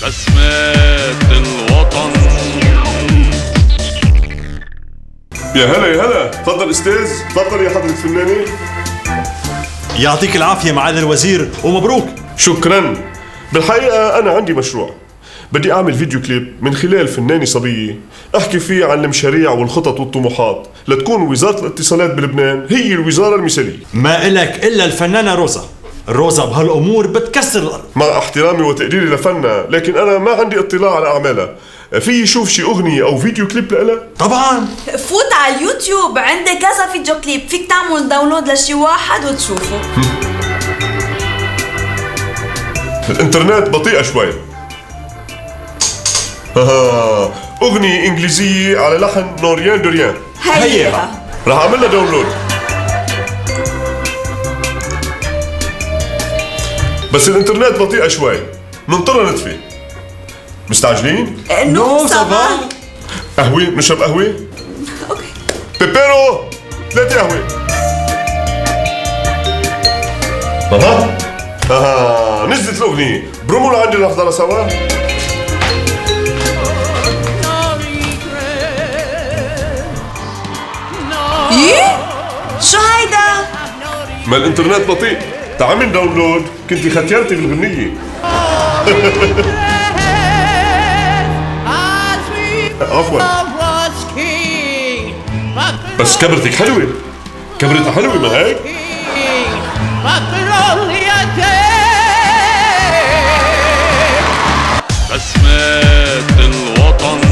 بسمات الوطن. يا هلا يا هلا، تفضل استاذ، تفضل يا حضرة الفنانة. يعطيك العافية معالي الوزير ومبروك. شكرا. بالحقيقة أنا عندي مشروع، بدي أعمل فيديو كليب من خلال فنانة صبية أحكي فيه عن المشاريع والخطط والطموحات لتكون وزارة الاتصالات بلبنان هي الوزارة المثالية. ما إلك إلا الفنانة روزا. روزا بهالأمور بتكسر الأرض. مع احترامي وتقديري لفنها، لكن أنا ما عندي اطلاع على أعمالها. في يشوف شي أغنية أو فيديو كليب لها؟ طبعا. فوت على اليوتيوب، عندي كذا فيديو كليب، فيك تعمل داونلود لشي واحد وتشوفه. الانترنت بطيئة شوي. أغنية إنجليزية على لحن نوريان دوريان. هيها رح أعمل لها داونلود. بس الانترنت بطيئة شوي، منطرة نطفي. مستعجلين؟ نو صبا. قهوة؟ نشرب قهوة؟ اوكي. بيبيرو 3 قهوة. نزلت الأغنية، برومو لعندي نحضرها سوا. ايه؟ شو هيدا؟ ما الانترنت بطيء، تعمل داونلود، كنتي ختيرتي بالغنية. عفوا. بس كبرتك حلوة، كبرتها حلوة ما هيك؟ بسمات الوطن.